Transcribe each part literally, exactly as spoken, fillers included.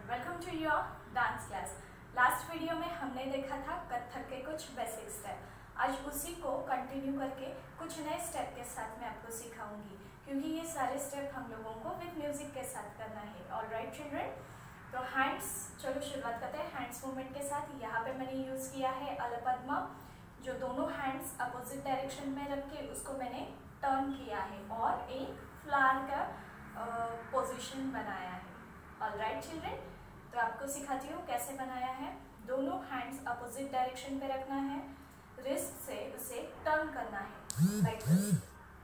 Welcome to your dance class. Last video में हमने देखा था कथक के कुछ बेसिक स्टेप। आज उसी को कंटिन्यू करके कुछ नए स्टेप के साथ मैं आपको सिखाऊंगी, क्योंकि ये सारे स्टेप हम लोगों को विद म्यूजिक के साथ करना है। ऑल राइट चिल्ड्रन, तो हैंड्स, चलो शुरुआत करते हैं हैंड्स मूवमेंट के साथ। यहाँ पे मैंने यूज़ किया है अलपद्मा, जो दोनों हैंड्स अपोजिट डायरेक्शन में रख के उसको मैंने टर्न किया है और एक फ्लावर का पोजीशन बनाया है। ऑल राइट चिल्ड्रन, तो आपको सिखाती हूँ कैसे बनाया है। दोनों हैंड्स अपोजिट डायरेक्शन पे रखना है, रिस्ट से उसे टर्न करना है लाइक दिस।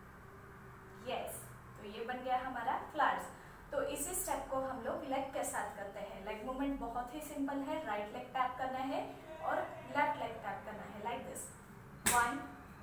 यस, तो ये बन गया हमारा फ्लावर्स। तो इसी स्टेप को हम लोग लेग के साथ करते हैं। लेग मूवमेंट बहुत ही सिंपल है। राइट लेग टैप करना है और लेफ्ट लेग टैप करना है like this. One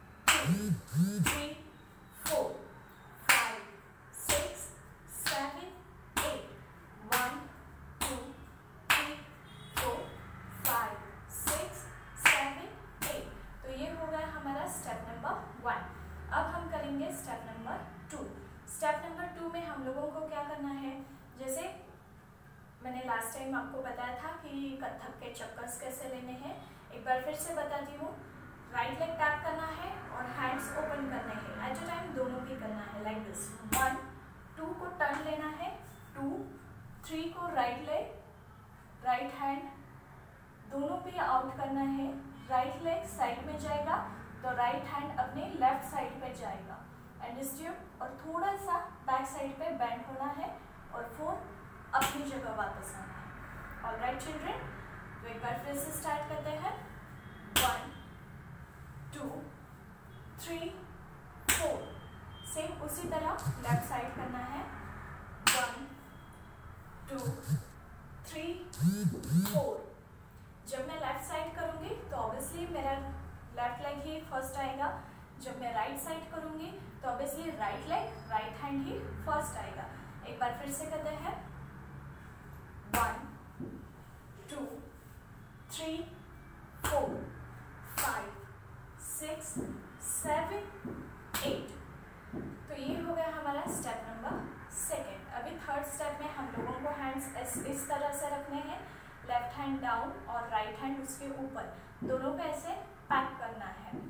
two three four five six seven eight. One two three four five six seven eight. तो ये हो गया हमारा स्टेप नंबर वन। अब हम करेंगे step number two. Step number two में हम लोगों को क्या करना है, जैसे मैंने लास्ट टाइम आपको बताया था कि कथक के चक्कर्स कैसे लेने हैं। एक बार फिर से बताती हूँ। राइट लेग टैप करना है और हैंड्स ओपन करने हैं। एट अ टाइम दोनों भी करना है लाइक दिस। वन टू को टर्न लेना है, टू थ्री को राइट लेग राइट हैंड दोनों भी आउट करना है। राइट लेग साइड में जाएगा तो राइट हैंड अपने लेफ्ट साइड पे जाएगा। अंडरस्टूड। और थोड़ा सा बैक साइड पे बेंड होना है और फोर अपनी जगह वापस आना है। ऑल राइट चिल्ड्रन, तो एक बार फिर से स्टार्ट करते हैं। One two three four. Same उसी तरह लेफ्ट साइड करना है। One two three four. जब मैं लेफ्ट साइड करूंगी तो ऑब्वियसली मेरा लेफ्ट लेग ही फर्स्ट आएगा। जब मैं राइट साइड करूंगी तो obviously right leg right hand ही फर्स्ट आएगा। एक बार फिर से करते हैं। One two three four five six seven eight. तो ये हो गया हमारा स्टेप नंबर सेकेंड। अभी थर्ड स्टेप में हम लोगों को हैंड्स इस, इस तरह से रखने हैं। लेफ्ट हैंड डाउन और राइट हैंड उसके ऊपर, दोनों पे ऐसे पैक करना है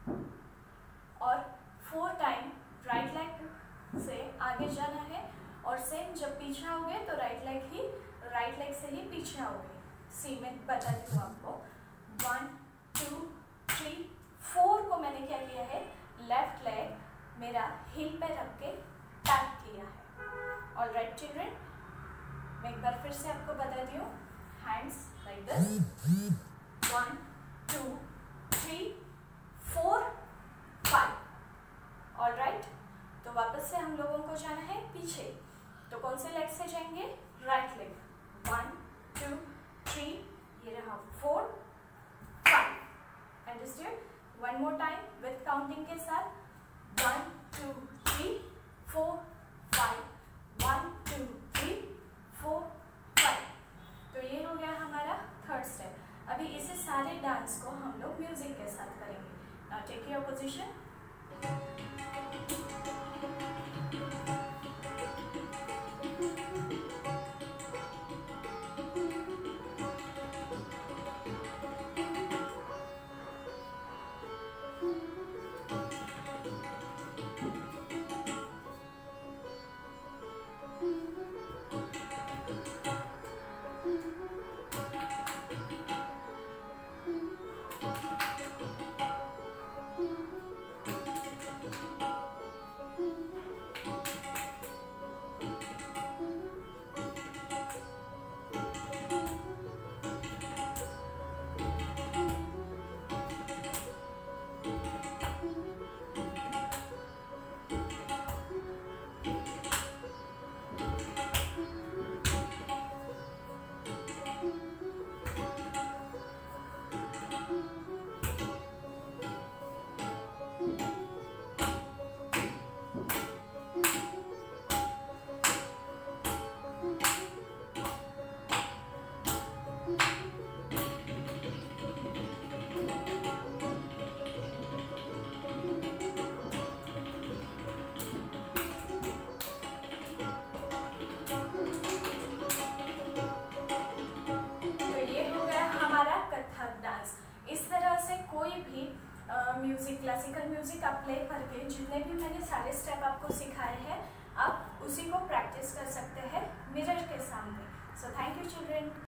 और फोर टाइम राइट लेग से आगे जाना है। और सेम जब पीछे आओगे तो राइट लेग ही राइट लेग से ही पीछे आओगे। सी मैं बताती हूँ आपको। वन टू थ्री फोर को मैंने क्या किया है, लेफ्ट लेग मेरा हिल पे रख के टैप किया है। ऑल राइट चिल्ड्रन, मैं एक बार फिर से आपको बताती हूँ। Hands like this. One two three four five. All right, तो वापस से हम लोगों को जाना है पीछे। तो कौन से लेग से जाएंगे, right leg. One two three, ये रहा four five. Understood. One more time with counting के साथ। One two three four five. One two three four five. तो ये हो गया हमारा थर्ड स्टेप। अभी इसे सारे डांस को हम लोग म्यूजिक के साथ करेंगे। Now take your position. Dance. इस तरह से कोई भी म्यूज़िक, क्लासिकल म्यूज़िक आप प्ले करके जितने भी मैंने सारे स्टेप आपको सिखाए हैं, आप उसी को प्रैक्टिस कर सकते हैं मिरर के सामने। So thank you children.